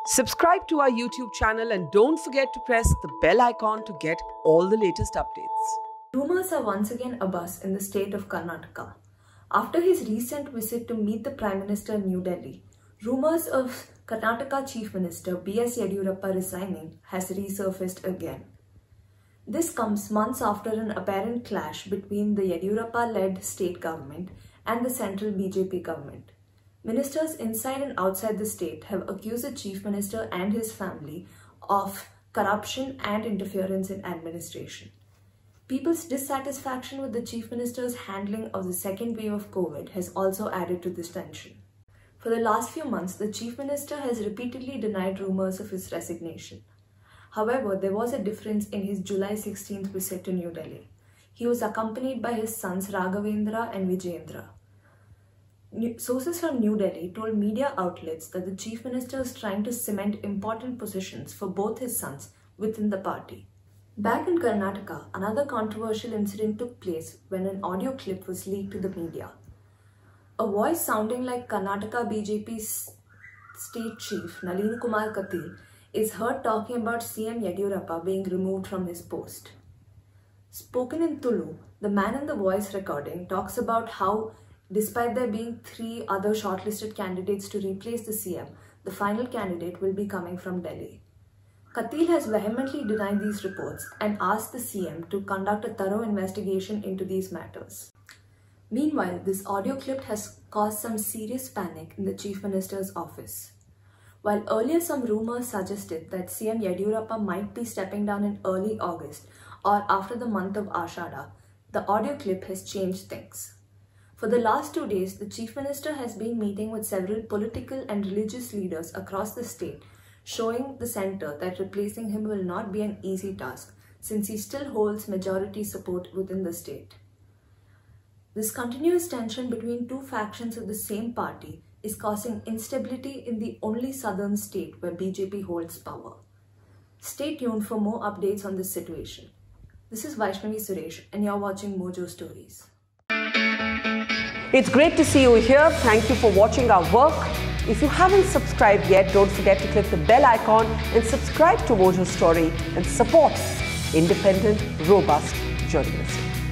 Subscribe to our YouTube channel and don't forget to press the bell icon to get all the latest updates. Rumours are once again abuzz in the state of Karnataka. After his recent visit to meet the Prime Minister in New Delhi, rumours of Karnataka Chief Minister B.S. Yediyurappa resigning has resurfaced again. This comes months after an apparent clash between the Yediyurappa-led state government and the central BJP government. Ministers inside and outside the state have accused the Chief Minister and his family of corruption and interference in administration. People's dissatisfaction with the Chief Minister's handling of the second wave of COVID has also added to this tension. For the last few months, the Chief Minister has repeatedly denied rumours of his resignation. However, there was a difference in his July 16th visit to New Delhi. He was accompanied by his sons Raghavendra and Vijayendra. Sources from New Delhi told media outlets that the Chief Minister is trying to cement important positions for both his sons within the party. Back in Karnataka, another controversial incident took place when an audio clip was leaked to the media. A voice sounding like Karnataka BJP's state chief Nalin Kumar Katil is heard talking about CM Yediyurappa being removed from his post. Spoken in Tulu, the man in the voice recording talks about how, despite there being 3 other shortlisted candidates to replace the CM, the final candidate will be coming from Delhi. Katil has vehemently denied these reports and asked the CM to conduct a thorough investigation into these matters. Meanwhile, this audio clip has caused some serious panic in the Chief Minister's office. While earlier some rumours suggested that CM Yediyurappa might be stepping down in early August or after the month of Ashada, the audio clip has changed things. For the last 2 days, the Chief Minister has been meeting with several political and religious leaders across the state, showing the centre that replacing him will not be an easy task, since he still holds majority support within the state. This continuous tension between 2 factions of the same party is causing instability in the only southern state where BJP holds power. Stay tuned for more updates on this situation. This is Vaishnavi Suresh and you're watching Mojo Stories. It's great to see you here. Thank you for watching our work. If you haven't subscribed yet, don't forget to click the bell icon and subscribe to Mojo Story and support independent, robust journalism.